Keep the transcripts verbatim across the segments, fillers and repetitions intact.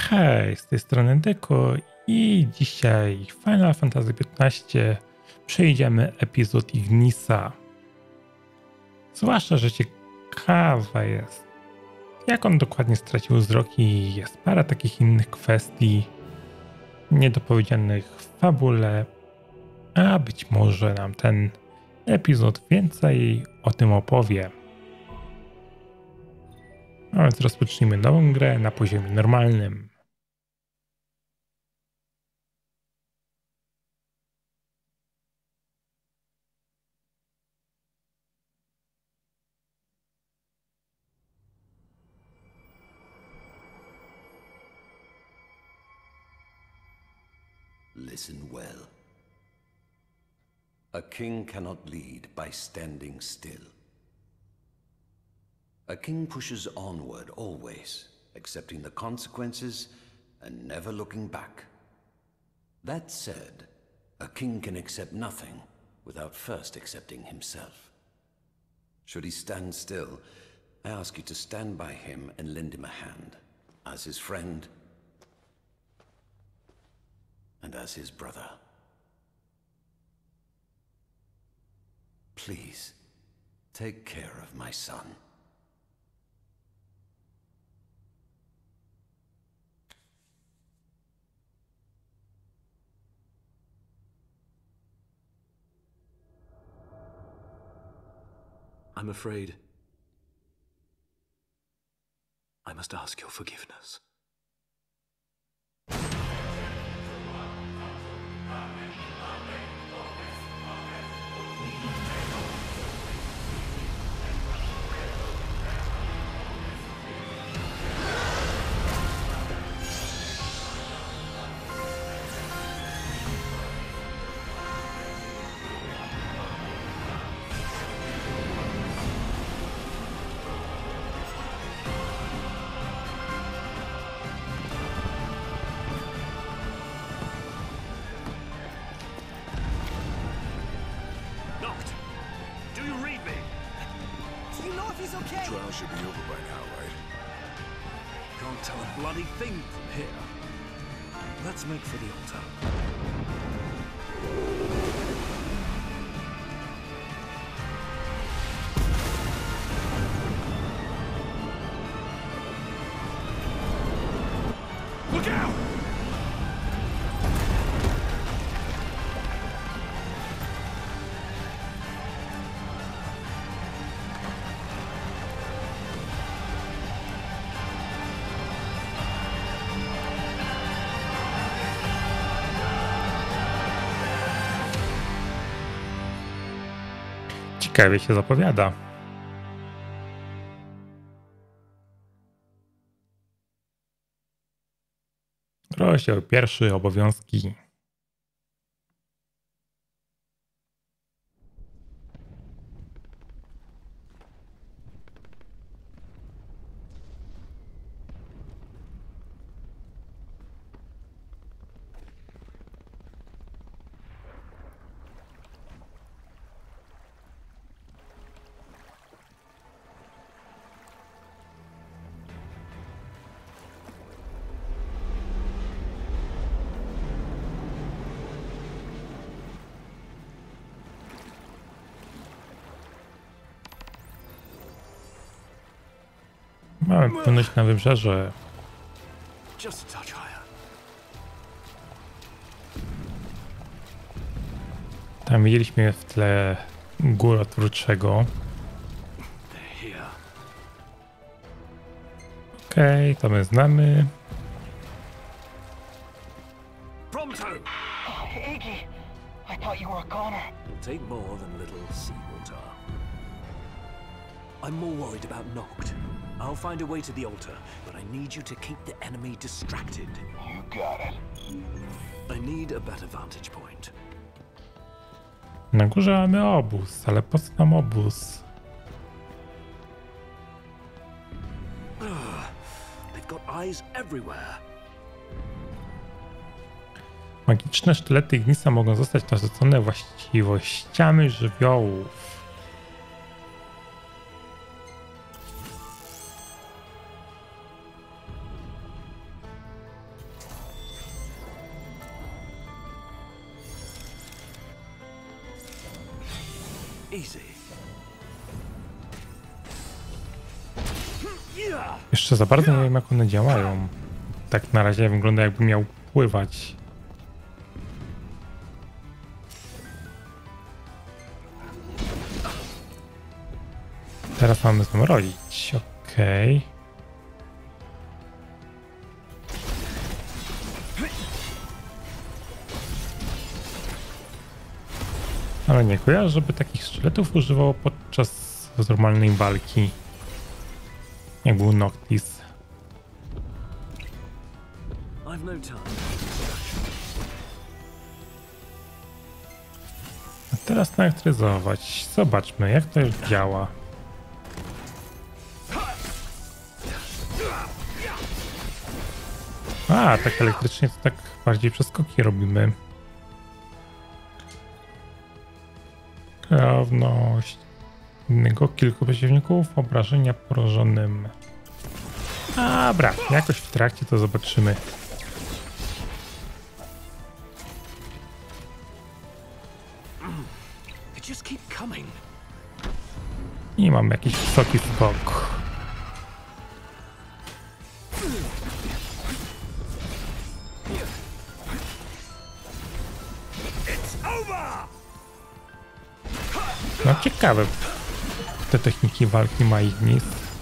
Hej, z tej strony Deko i dzisiaj Final Fantasy piętnaście przejdziemy epizod Ignisa. Zwłaszcza, że ciekawa jest, jak on dokładnie stracił wzrok i jest parę takich innych kwestii niedopowiedzianych w fabule, a być może nam ten epizod więcej o tym opowie. A więc rozpocznijmy nową grę na poziomie normalnym. Listen well. A king cannot lead by standing still. A king pushes onward always, accepting the consequences and never looking back. That said, a king can accept nothing without first accepting himself. Should he stand still, I ask you to stand by him and lend him a hand, as his friend and as his brother. Please, take care of my son. I'm afraid I must ask your forgiveness. Trial should be over by now, right? Can't tell a bloody thing from here. Let's make for the altar. Look out! Ciekawie się zapowiada. Rozdział pierwszy, obowiązki. Mamy płynąć na wybrzeże. Just a touch higher. Tam widzieliśmy w tle górotwórczego. They're here. Okej, okay, to my znamy. Pronto! Oh, Iggy, I thought you were a goner. It'll take more than little seawater. I'm more worried about Noct. I'll find a way to the altar, but I need you to keep the enemy distracted. You got it. I need a better vantage point. Na górze mamy obóz, ale po co nam obóz? They've got eyes everywhere. Magiczne sztylety Ignisa mogą zostać nasycone właściwościami żywiołów. Easy. Jeszcze za bardzo nie wiem, jak one działają. Tak na razie wygląda, jakby miał pływać. Teraz mamy zamrozić. Okej. Okay. Ale nie kojarzę, żeby takich sztyletów używało podczas normalnej walki. Jak był Noctis. I've no time. A teraz naelektryzować. Zobaczmy, jak to już działa. A, tak elektrycznie to tak bardziej przeskoki robimy. Sprawność innego kilku przeciwników, obrażenia porażonym. Dobra, jakoś w trakcie to zobaczymy. I mam jakiś wysoki skok. No ciekawe, te techniki walki ma Ignis.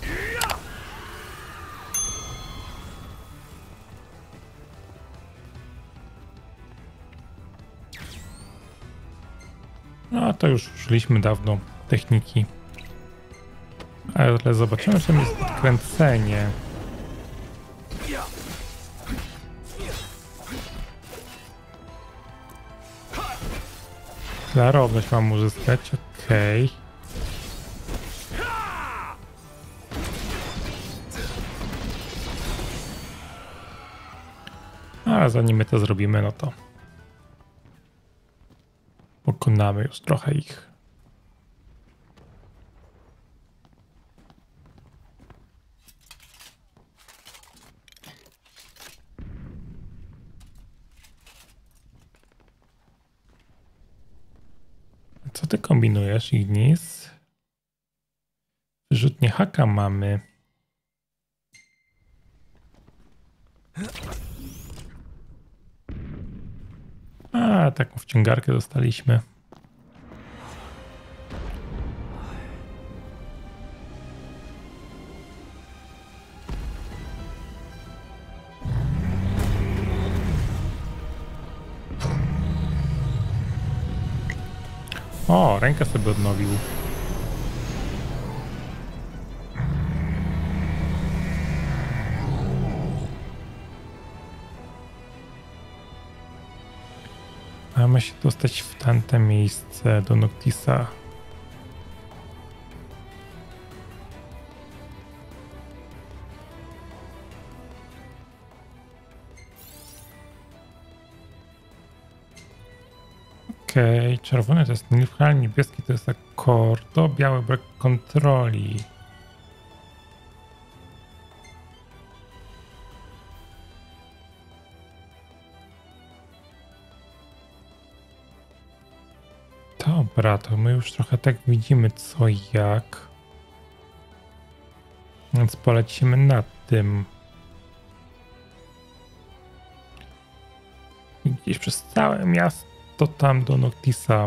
No to już użyliśmy dawno techniki. Ale zobaczymy, czym jest podkręcenie. Klarowność mam uzyskać, okej. Okay. A zanim my to zrobimy, no to pokonamy już trochę ich. Co ty kombinujesz, Ignis? Wyrzutnie haka mamy. A, taką wciągarkę dostaliśmy. O, rękę sobie odnowił. Mamy się dostać w tamte miejsce do Noctisa. Okej, okay. Czerwony to jest Nilfgaard, niebieski to jest Accordo, biały brak kontroli. Dobra, to my już trochę tak widzimy co i jak. Więc polecimy nad tym. I gdzieś przez całe miasto tam do Noctisa.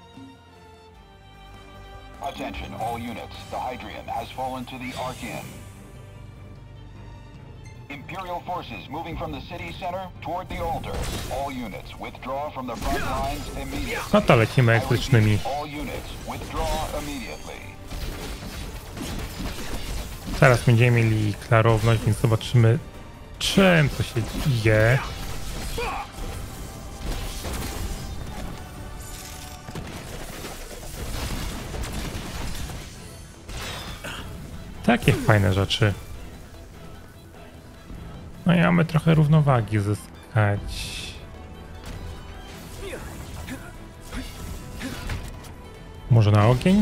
Attention all units, the Hydrian has fallen to the Archean. Imperial forces moving from the city center toward the altar. All units withdraw from the front lines immediately. No to lecimy elektrycznymi. All units withdraw immediately. Teraz będziemy mieli klarowność, więc zobaczymy czym to się dzieje. Takie fajne rzeczy. No i mamy trochę równowagi zyskać. Może na ogień?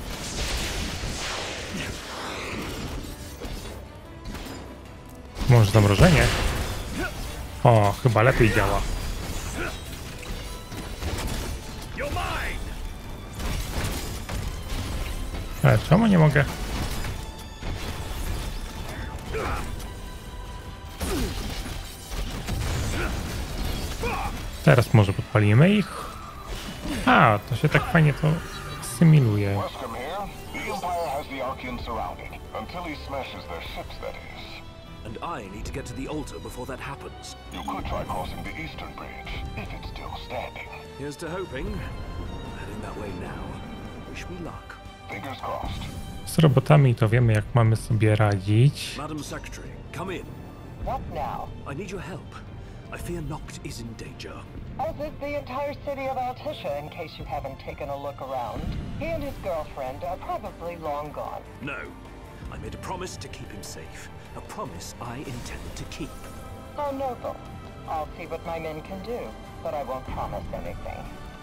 Może zamrożenie? O, chyba lepiej działa. Ale czemu nie mogę? Teraz może podpalimy ich. A, to się tak fajnie to symiluje. Weskham here. The Empire has the Archean surrounded. Until he smashes their ships, that is. And I need to get to the altar before that happens. You could try crossing the eastern bridge, if it's still standing. Here's to hoping. Heading that way now. Wish me luck. Fingers crossed. Z robotami to wiemy, jak mamy sobie radzić. Madam Secretary, come in. What now? I need your help. I fear Noct is in danger. As is the entire city of Altissia, in case you haven't taken a look around. He and his girlfriend are probably long gone. No. I made a promise to keep him safe. A promise I intend to keep. How noble. I'll see what my men can do, but I won't promise anything.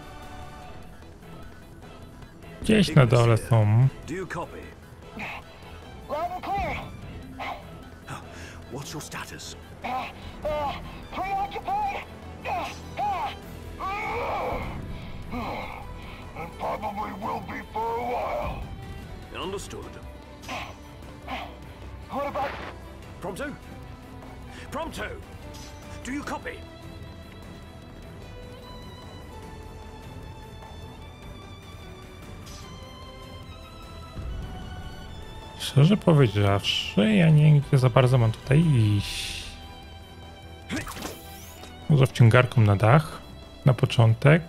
Gdzieś na dole są. Do you copy? Loud and clear. What's your status? Uh, uh, preoccupied? Uh, uh, And probably will be for a while. Understood. what about... Prompto? Prompto! Do you copy? Szczerze powiedziawszy, ja nie wiem, gdzie za bardzo mam tutaj iść. Może wciągarką na dach. Na początek.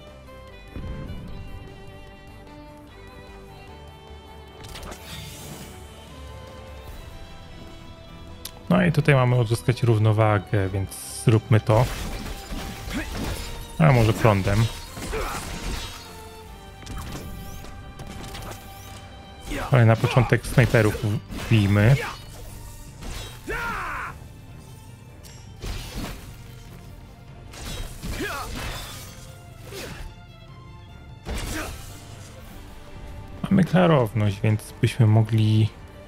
No i tutaj mamy odzyskać równowagę, więc zróbmy to. A może prądem. Ale na początek snajperów bijmy. Mamy klarowność, więc byśmy mogli...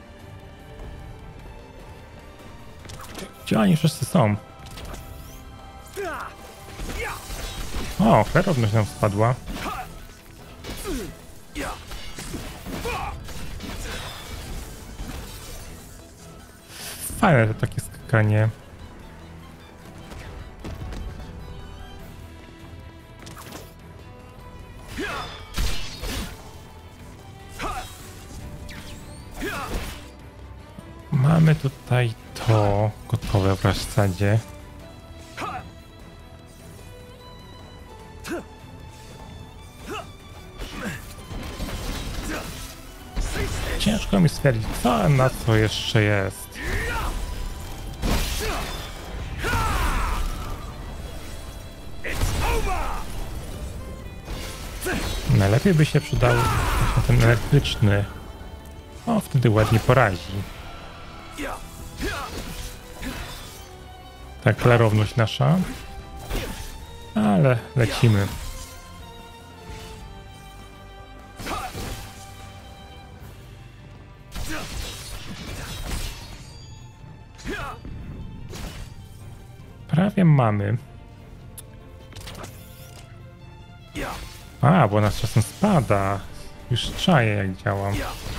Gdzie oni wszyscy są? O, klarowność nam spadła. Fajne to takie skakanie. Mamy tutaj to gotowe w zasadzie. Ciężko mi stwierdzić, co na co jeszcze jest. Najlepiej by się przydał właśnie ten elektryczny. O, wtedy ładnie porazi. Ta klarowność nasza. Ale lecimy. Prawie mamy. A, bo nas czasem spada. Już czaję, jak działam.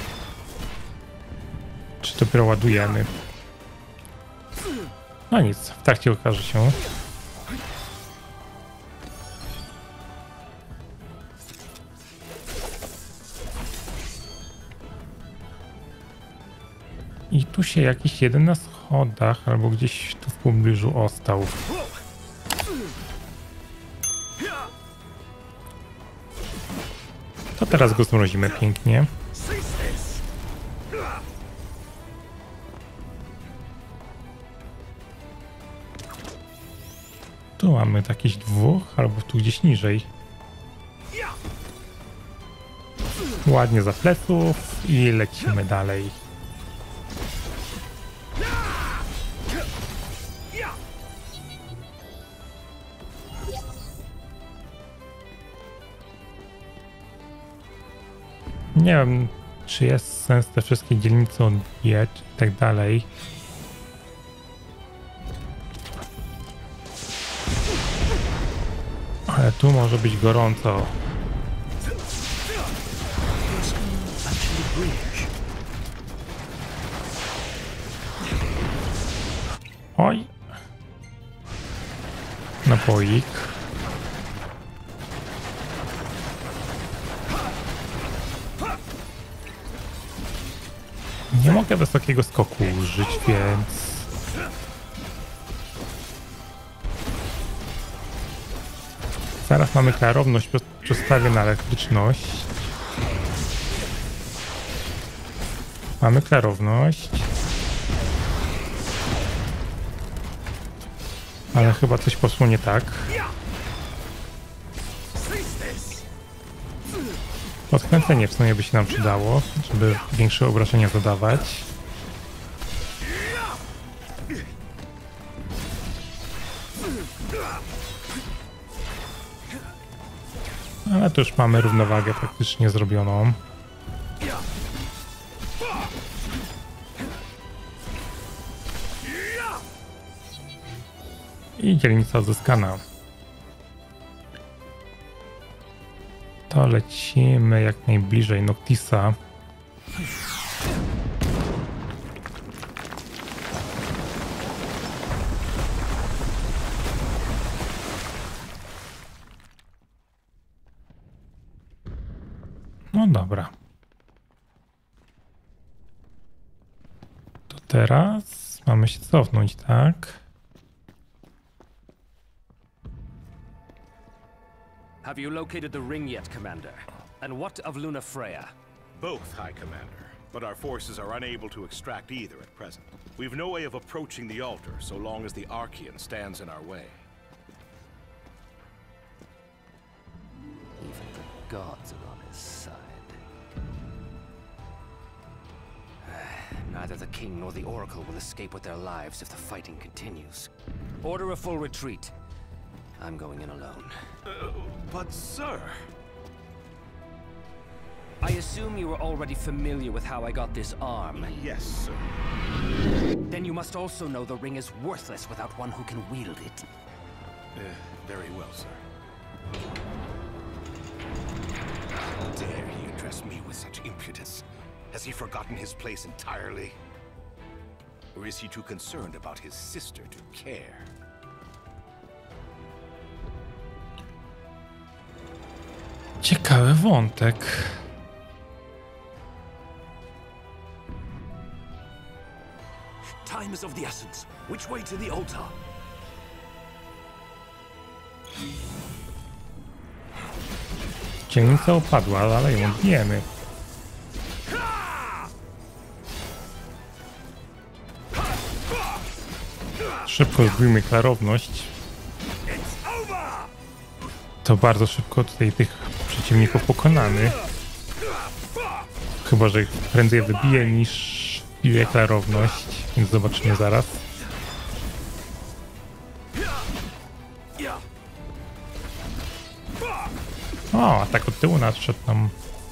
Czy dopiero ładujemy? No nic, w trakcie okaże się. I tu się jakiś jeden na schodach, albo gdzieś tu w pobliżu ostał. To teraz go zmrozimy pięknie. Tu mamy takich dwóch, albo tu gdzieś niżej. Ładnie za pleców i lecimy dalej. Nie wiem, czy jest sens te wszystkie dzielnice odbijać i tak dalej. Ale tu może być gorąco. Actually Oj. Napoik. Nie mogę wysokiego skoku użyć, więc... Zaraz mamy klarowność, przestawię na elektryczność. Mamy klarowność. Ale chyba coś poszło nie tak. Podkręcenie w sumie by się nam przydało, żeby większe obrażenia zadawać. Ale to już mamy równowagę praktycznie zrobioną. I dzielnica uzyskana. To lecimy jak najbliżej Noctisa. No dobra. To teraz mamy się cofnąć, tak? Have you located the ring yet, Commander? And what of Luna Freya? Both, High Commander. But our forces are unable to extract either at present. We've no way of approaching the altar so long as the Archean stands in our way. Even the gods are on his side. Neither the king nor the oracle will escape with their lives if the fighting continues. Order a full retreat. I'm going in alone. Uh, but sir... I assume you were already familiar with how I got this arm. Yes, sir. Then you must also know the ring is worthless without one who can wield it. Uh, very well, sir. How dare he address me with such impudence? Has he forgotten his place entirely? Or is he too concerned about his sister to care? Ciekawy wątek. Time is of the essence. Which way to the altar? Dzielnica upadła, ale ją bijemy. Szybko zbójmy klarowność. To bardzo szybko tutaj tych przeciwników pokonamy. Chyba że ich prędzej wybiję niż wbiję klarowność, więc zobaczymy zaraz. O, atak od tyłu nadszedł nam.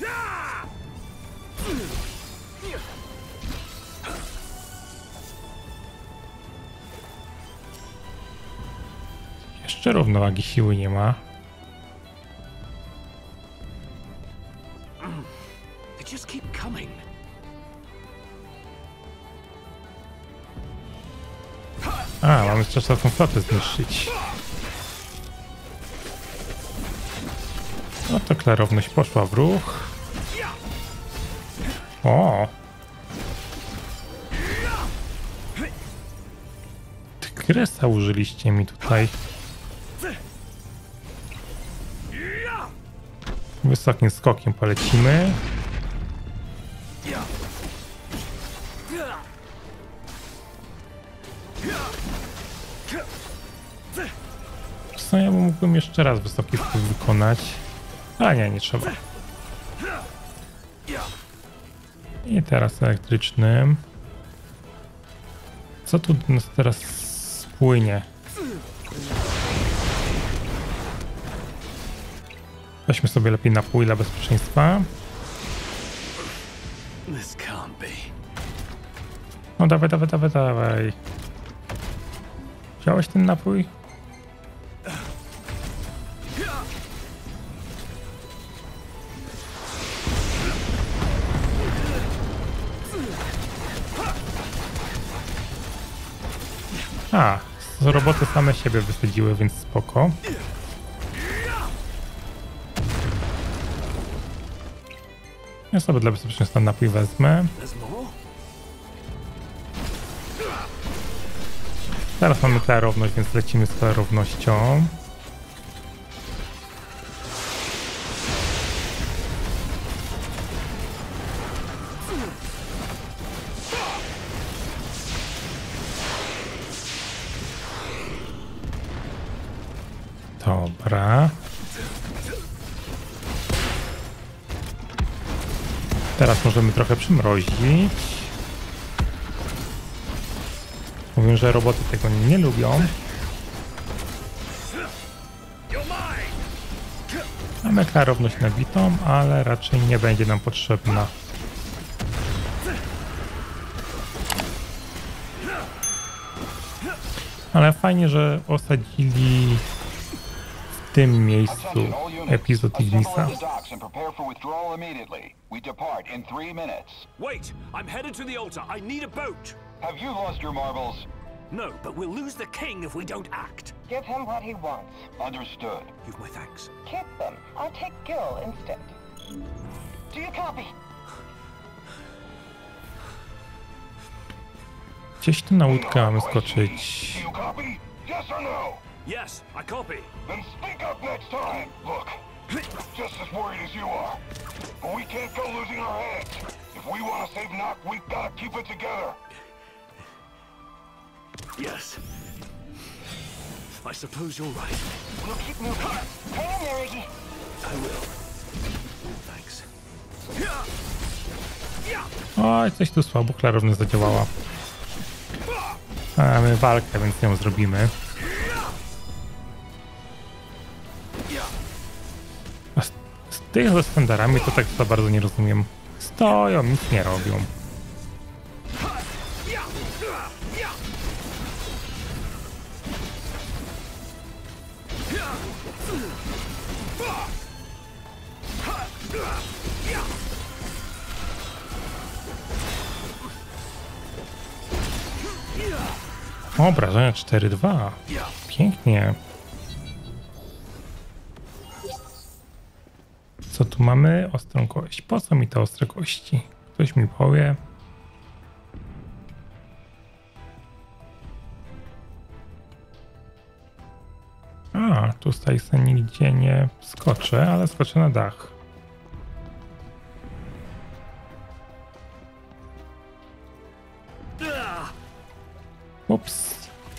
Jeszcze równowagi siły nie ma. Just keep coming. A, mamy jeszcze taką flotę zniszczyć. No to klarowność poszła w ruch. O! Tygrysa użyliście mi tutaj. Wysokim skokiem polecimy. Co ja mógłbym jeszcze raz wysoki skok wykonać? A nie, nie trzeba. I teraz elektrycznym. Co tu nas teraz spłynie? Weźmy sobie lepiej napój dla bezpieczeństwa. No dawaj, dawaj, dawaj, dawaj. Wziąłeś ten napój? A, roboty same siebie wysadziły, więc spoko. Ja sobie dla bezpieczeństwa napój wezmę. Teraz mamy klarowność, więc lecimy z klarownością. Dobra. Teraz możemy trochę przymrozić. Mówią, że roboty tego nie lubią. Mamy klarowność nabitą, ale raczej nie będzie nam potrzebna. Ale fajnie, że osadzili w tym miejscu epizod Ignisa. Wait! I'm headed to the altar. I need a boat! Have you lost your marbles? No, but we'll lose the king if we don't act. Give him what he wants. Understood. You've my thanks. Keep them. I'll take Gil instead. Do you copy? Gdzieś tu na łódkę mamy skoczyć. Do you copy? Yes or no? Yes, I copy. Then speak up next time. Look, just as worried as you are. But we can't go losing our heads. If we want to save Noct, we've got to keep it together. Yes. I suppose you're right. We'll keep moving. Hang in there, Iggy. I will. Thanks. Oj, coś tu słabo klarowność zadziałała. Mamy walkę, więc ją zrobimy. A z, z tych ze standardami to tak za bardzo nie rozumiem. Stoją, nic nie robią. Obrażenia cztery dwa. Pięknie. Co tu mamy? Ostrą kość. Po co mi te ostre kości? Ktoś mi powie. A, tutaj sobie nigdzie nie skoczę, ale skoczę na dach. Ups.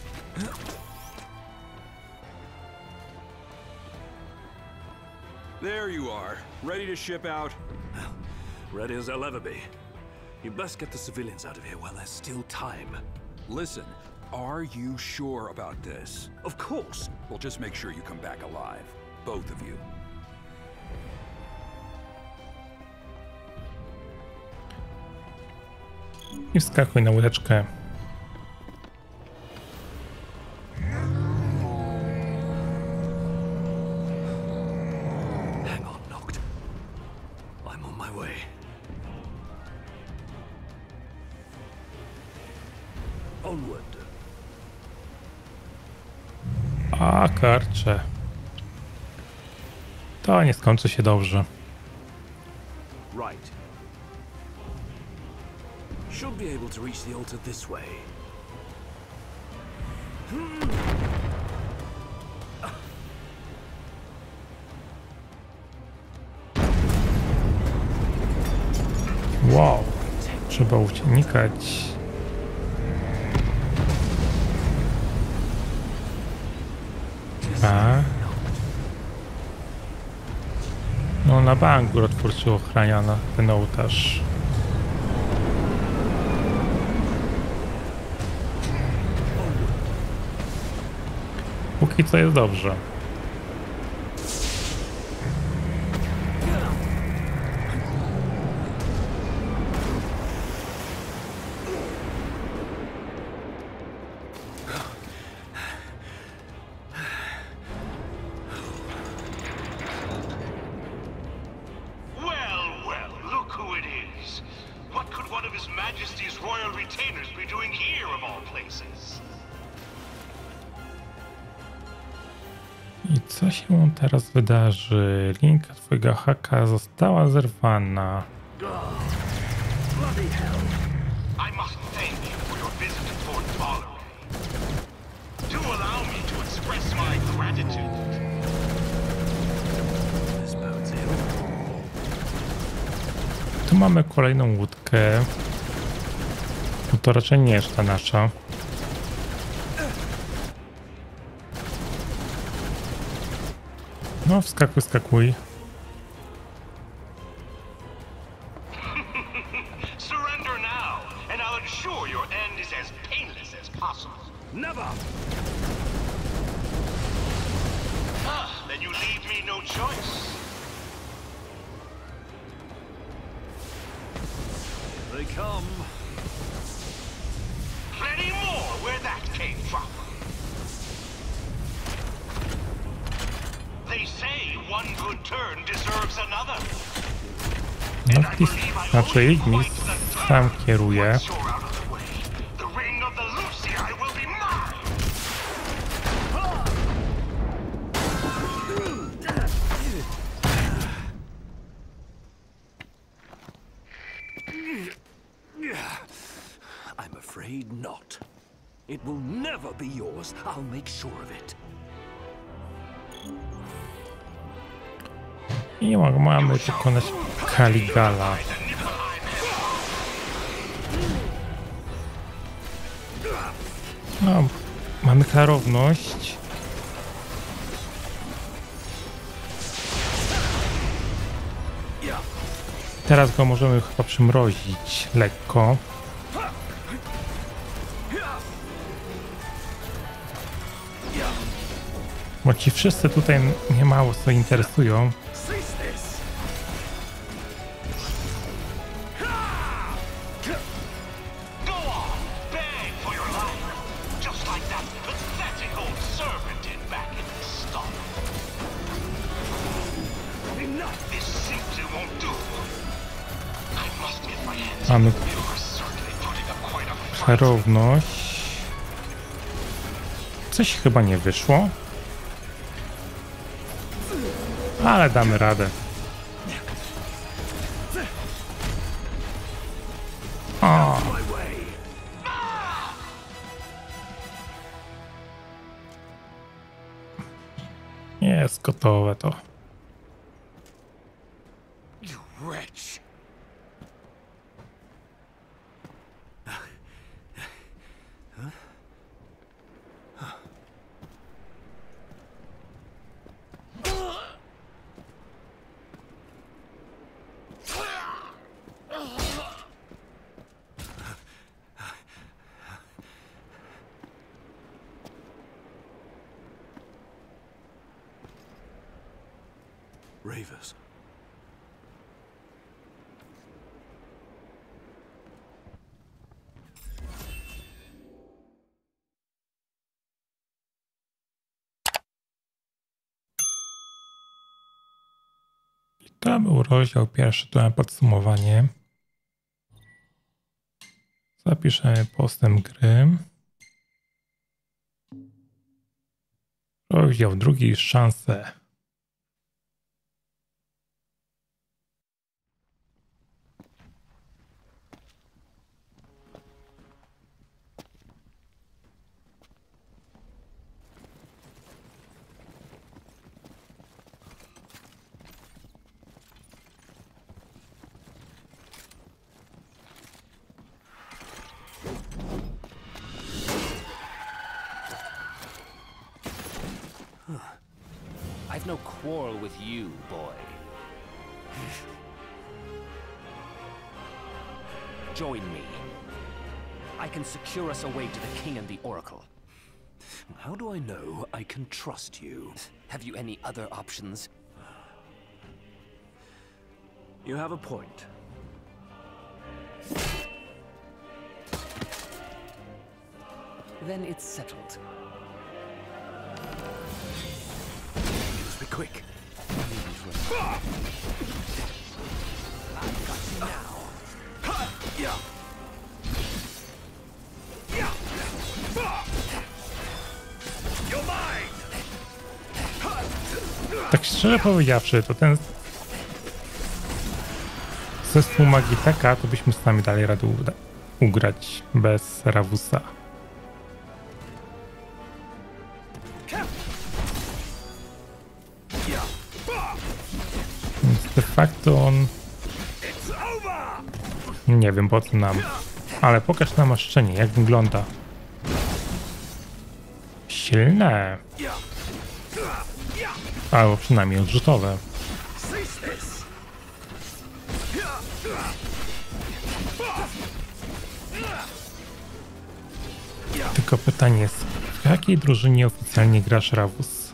There you are, ready to ship out? Ready as I'll ever be. You best get the civilians out of here while there's still time. Listen, are you sure about this? Of course. Well, just make sure you come back alive. Both of you. I wskakuj na łódeczkę. Hang on, Noct. I'm on my way. Onward. A, karcze. To nie skończy się dobrze. Right. Should be able to reach the altar this way. Wow. Trzeba unikać. A. No na bank górotwórczy ochrania na ten ołtarz. Póki co jest dobrze. I co się teraz wydarzy? Linka twojego haka została zerwana. I must thank you for your visit to Fort Valor. Do allow me to express my gratitude. Tu mamy kolejną łódkę. No to raczej nie jest ta nasza. No, wskakuj, skakuj. Surrender now, and I'll ensure your end is as painless as possible. Never! Ah, then you leave me no choice. They come. Plenty more where that came from. They say one good turn deserves another. No, wpis, znaczy Ignis sam kieruje. The ring of the Lucii will be mine. I'm afraid not. It will never be yours. I'll make sure of it. I mamy pokonać Caligala. No, mamy klarowność. Teraz go możemy chyba przymrozić lekko. Bo ci wszyscy tutaj nie mało co interesują. Mamy klarowność. Coś chyba nie wyszło. Ale damy radę. O. Jest gotowe to. Ravers. I to był rozdział pierwszy, to na podsumowanie. Zapiszemy postęp gry. Rozdział drugi, szanse. I've no quarrel with you, boy. Join me. I can secure us a way to the King and the Oracle. How do I know I can trust you? Have you any other options? You have a point. Then it's settled. Just be quick. I've got you now. Yeah. Yeah. You're mine. Tak szczerze powiedziawszy, to ten zespół Magiteka to byśmy sami dali radę ugrać bez Ravvusa. Więc de facto on... Nie wiem po co nam, ale pokaż namaszczenie, jak wygląda. Silne. Albo przynajmniej odrzutowe. Tylko pytanie jest, w jakiej drużynie oficjalnie grasz, Ravvus?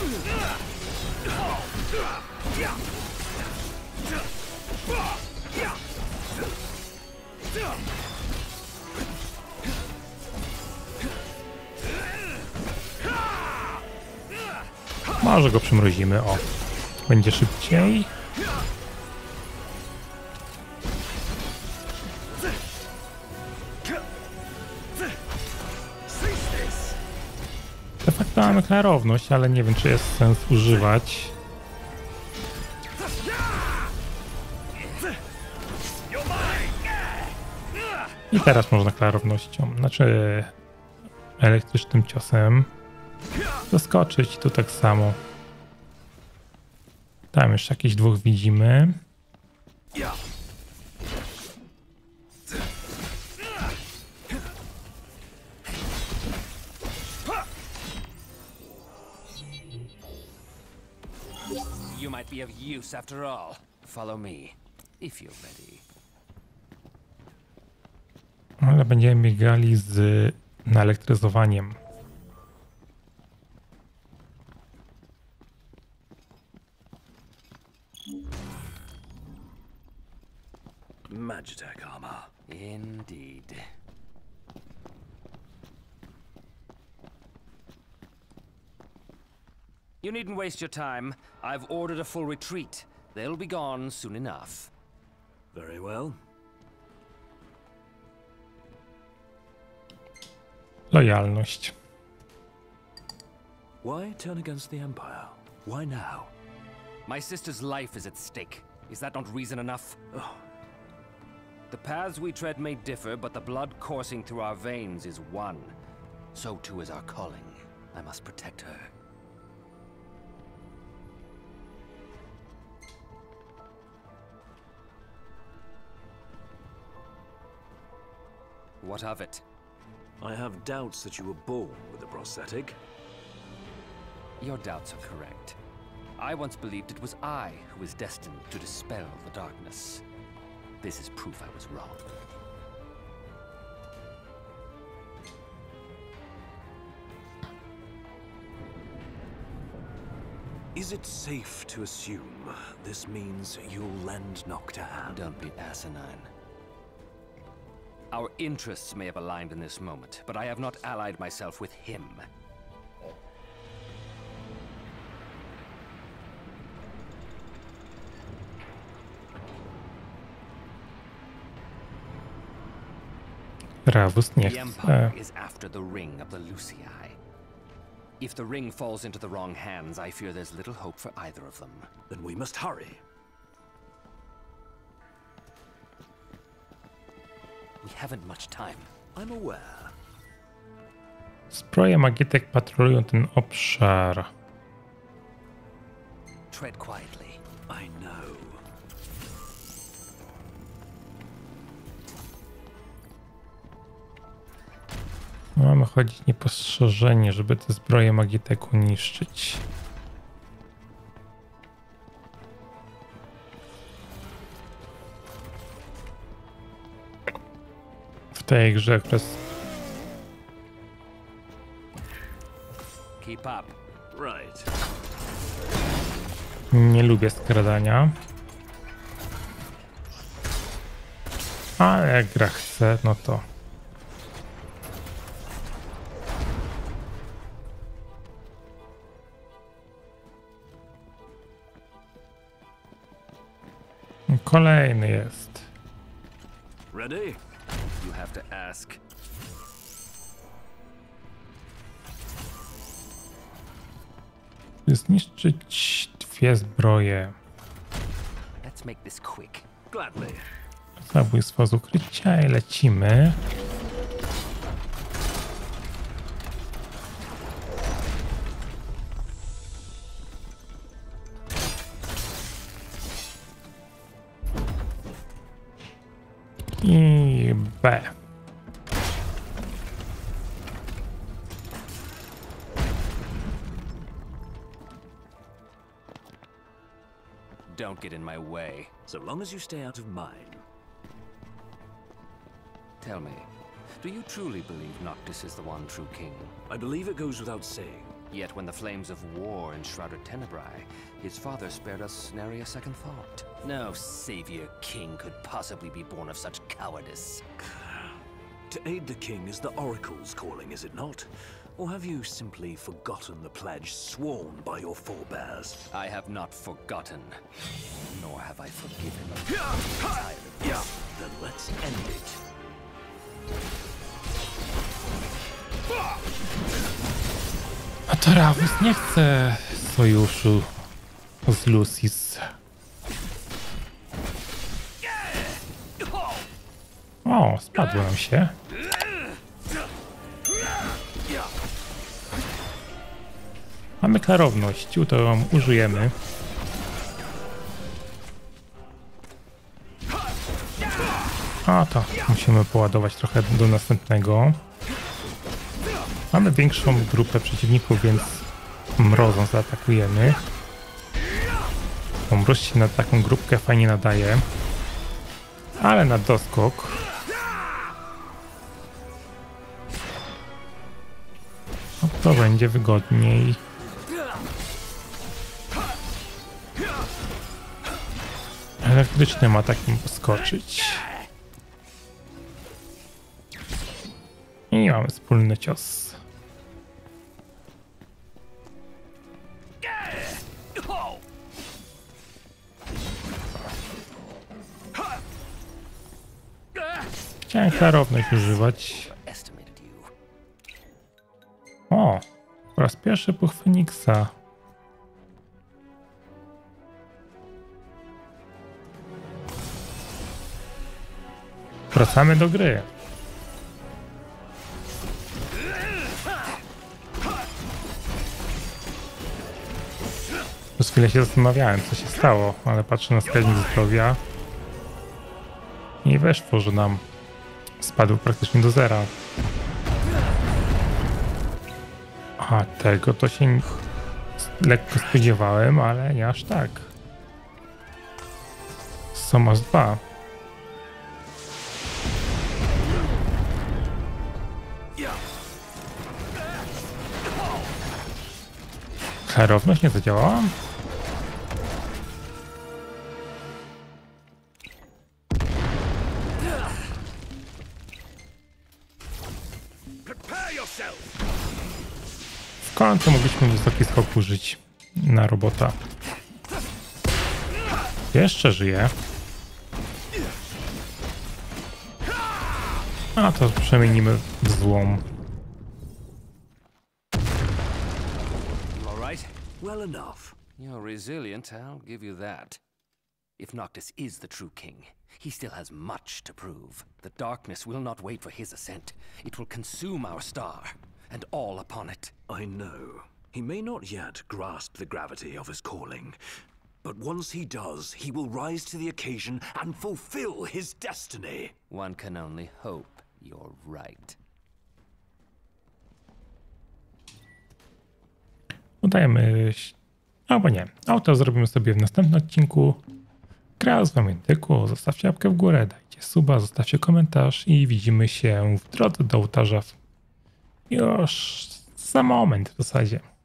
Może go przymrozimy, o. Będzie szybciej. De facto mamy klarowność, ale nie wiem, czy jest sens używać. I teraz można klarownością, znaczy elektrycznym ciosem zaskoczyć, tu tak samo. Tam jeszcze jakieś dwóch widzimy. You might be of use after all. Follow me, if you're ready. Ale będziemy biegali z naelektryzowaniem. Magitech armor. Indeed. You needn't waste your time. I've ordered a full retreat. They'll be gone soon enough. Very well. Lojalność. Why turn against the Empire? Why now? My sister's life is at stake. Is that not reason enough? Oh. The paths we tread may differ, but the blood coursing through our veins is one. So too is our calling. I must protect her. What of it? I have doubts that you were born with a prosthetic. Your doubts are correct. I once believed it was I who was destined to dispel the darkness. This is proof I was wrong. Is it safe to assume this means you'll lend Noct a hand? Don't be asinine. Our interests may have aligned in this moment, but I have not allied myself with him. Ravvus nie The Empire chce. is after the ring of the Lucii. If the ring falls into the wrong hands, I fear there's little hope for either of them. Then we must hurry. We haven't much time. I'm aware. Zbroje Magitech patrolują ten obszar. Tread quietly. I know. Mamy chodzić niepostrzeżenie, żeby te zbroje Magitech niszczyć. W tej grze, która jest... Keep up. Right. Nie lubię skradania. Ale jak gra chce, no to... Kolejny jest. Ready? You have to ask. Zniszczyć Dwie zbroje. Let's make this quick. Gladly. Zabójstwo z ukrycia i lecimy. I B. Don't get in my way. So long as you stay out of mine. Tell me, do you truly believe Noctis is the one true king? I believe it goes without saying. Yet when the flames of war enshrouded Tenebrae, his father spared us nary a second thought. No savior king could possibly be born of such cowardice. To aid the king is the Oracle's calling, is it not? Or have you simply forgotten the pledge sworn by your forebears? I have not forgotten, nor have I forgiven. I'm tired of this. Then let's end it. A to Ravus nie chce sojuszu z Lucis. O, spadło nam się. Mamy klarowność, to ją użyjemy. A to musimy poładować trochę do następnego. Mamy większą grupę przeciwników, więc mrozą zaatakujemy. Bo mróz się na taką grupkę fajnie nadaje. Ale na doskok. No to będzie wygodniej. Elektryczny ma takim poskoczyć. I mamy wspólny cios. Chciałem klarowność używać. O, po raz pierwszy puch Feniksa. Wracamy do gry. Przez chwilę się zastanawiałem, co się stało, ale patrzę na wskaźnik zdrowia i weszło, że nam spadł praktycznie do zera. A tego to się lekko spodziewałem, ale nie aż tak. Somas dwa. Klarowność nie zadziałała? W końcu mogliśmy wysoki skok użyć na robota. Jeszcze żyje. A to przemienimy w złom. Well enough. You're resilient, I'll give you that. If Noctis is the true king, he still has much to prove. The darkness will not wait for his ascent. It will consume our star, and all upon it. I know. He may not yet grasp the gravity of his calling, but once he does, he will rise to the occasion and fulfill his destiny. One can only hope you're right. Udajemy, albo nie, auto zrobimy sobie w następnym odcinku. Gra z wami Tyku, zostawcie łapkę w górę, dajcie suba, zostawcie komentarz i widzimy się w drodze do ołtarza już za moment w zasadzie.